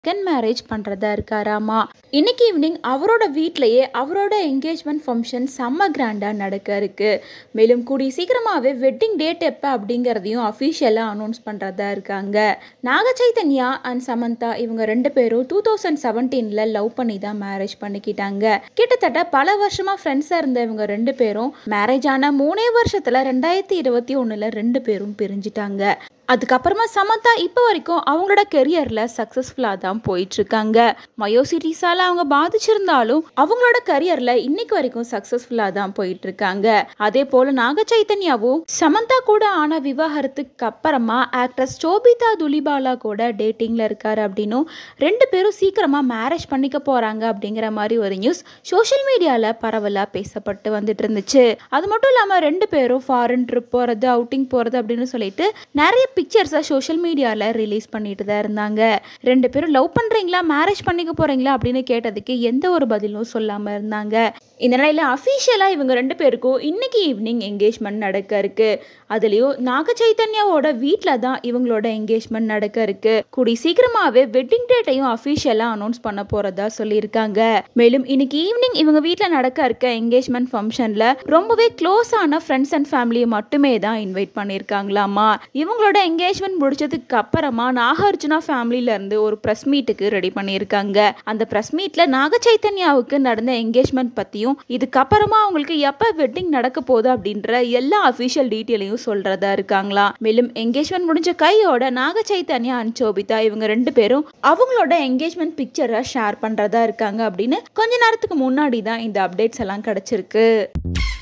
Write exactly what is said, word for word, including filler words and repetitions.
Second marriage பண்ணுறதா இருக்காராமா. இன்னைக்கு evening அவரோட வீட்லேயே அவரோட என்கேஜ்மெண்ட் ஃபங்க்ஷன் செம்ம கிராண்டாக நடக்க இருக்கு. மேலும் கூடிய சீக்கிரமாகவே வெட்டிங் டேட் எப்போ அப்படிங்கிறதையும் அஃபிஷியலாக அனௌன்ஸ் பண்ணுறதா இருக்காங்க. நாக சைத்தன்யா அண்ட் சமந்தா இவங்க ரெண்டு பேரும் டூ தௌசண்ட் செவன்டீனில் லவ் பண்ணி தான் மேரேஜ் பண்ணிக்கிட்டாங்க. கிட்டத்தட்ட பல வருஷமாக ஃப்ரெண்ட்ஸாக இருந்த இவங்க ரெண்டு பேரும் மேரேஜ் ஆன மூணே வருஷத்தில் ரெண்டாயிரத்தி இருபத்தி ஒன்றில் ரெண்டு பேரும் பிரிஞ்சிட்டாங்க. அதுக்கப்புறமா சமந்தா இப்போ வரைக்கும் அவங்களோட கெரியரில் சக்ஸஸ்ஃபுல்லாக தான் போயிட்டுருக்காங்க. மயோ சிட்டிஸால் அவங்க பாதிச்சிருந்தாலும் அவங்களோட கரியரில் இன்னைக்கு வரைக்கும் சக்ஸஸ்ஃபுல்லாக தான் போயிட்டுருக்காங்க. அதே போல் நாக சைத்தன்யாவும் சமந்தா கூட ஆன விவாகரத்துக்கு அப்புறமா ஆக்ட்ரஸ் சோபிதா துலிபாலா கூட டேட்டிங்கில் இருக்காரு அப்படின்னும் ரெண்டு பேரும் சீக்கிரமாக மேரேஜ் பண்ணிக்க போகிறாங்க அப்படிங்கிற மாதிரி ஒரு நியூஸ் சோஷியல் மீடியாவில் பரவலாக பேசப்பட்டு வந்துட்டு இருந்துச்சு. அது மட்டும் இல்லாமல் ரெண்டு பேரும் ஃபாரின் ட்ரிப் போகிறது, அவுட்டிங் போகிறது அப்படின்னு சொல்லிட்டு நிறைய பிக்சர்ஸை சோஷியல் மீடியாவில் ரிலீஸ் பண்ணிட்டு தான் இருந்தாங்க. ரெண்டு பேரும் லவ் பண்ணுறீங்களா, மேரேஜ் பண்ணிக்க போகிறீங்களா அப்படின்னு கேட்டதுக்கு எந்த ஒரு பதிலும் சொல்லாமல் இருந்தாங்க. இந்த நிலையில் அஃபிஷியலாக இவங்க ரெண்டு பேருக்கும் இன்னைக்கு ஈவினிங் என்கேஜ்மெண்ட் நடக்க இருக்கு. அதுலேயும் நாக சைத்தன்யாவோட வீட்டில் தான் இவங்களோட என்கேஜ்மெண்ட் நடக்க இருக்கு. கூடி சீக்கிரமாகவே வெட்டிங் டேட்டையும் அஃபிஷியலாக அனௌன்ஸ் பண்ண போகிறதா சொல்லியிருக்காங்க. மேலும் இன்னைக்கு ஈவினிங் இவங்க வீட்டில் நடக்க இருக்க என்கேஜ்மெண்ட் ஃபங்க்ஷனில் ரொம்பவே க்ளோஸான ஃப்ரெண்ட்ஸ் அண்ட் ஃபேமிலியை மட்டுமே தான் இன்வைட் பண்ணியிருக்காங்களாமா. இவங்களோட என்கேஜ்மெண்ட் முடிச்சதுக்கு அப்புறமா நாகார்ஜுனா ஃபேமிலியில இருந்து ஒரு ப்ரெஸ் மீட்டுக்கு ரெடி பண்ணியிருக்காங்க. அந்த ப்ரெஸ் மீட்ல நாக சைத்தன்யாவுக்கு நடந்த என்கேஜ்மெண்ட் பத்தியும் இதுக்கப்புறமா அவங்களுக்கு எப்ப வெட்டிங் நடக்க போகுது அப்படின்ற எல்லா அஃபிஷியல் டீட்டெயிலையும் சொல்றதா இருக்காங்களா. மேலும் என்கேஜ்மெண்ட் முடிஞ்ச கையோட நாக சைத்தன்யா அண்ட் சோபிதா இவங்க ரெண்டு பேரும் அவங்களோட என்கேஜ்மெண்ட் பிக்சரை ஷேர் பண்றதா இருக்காங்க அப்படின்னு கொஞ்ச நேரத்துக்கு முன்னாடி தான் இந்த அப்டேட்ஸ் எல்லாம் கிடைச்சிருக்கு.